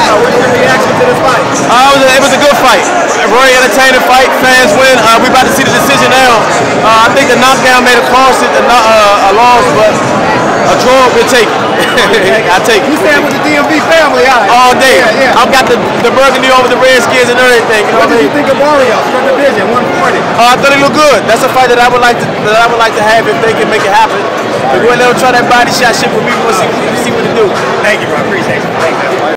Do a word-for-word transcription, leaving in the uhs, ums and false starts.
Uh, what's your reaction to this fight? Uh, it, was a, it was a good fight. A very entertaining fight. Fans win. Uh, we about to see the decision now. Uh, I think the knockdown made a cost, a, uh, a loss, but a draw we'll take it. I take it. You stand with the D M V family, huh? All day. Yeah, yeah. I've got the, the burgundy over the Redskins and everything. You know what what did you think of Warriors? Your division, one forty. Uh, I thought he looked good. That's a fight that I would like to that I would like to have if they can make it happen. But go ahead and let him try that body shot shit with me. We'll see, see what it do. Thank you, bro. Appreciate it. Thank you.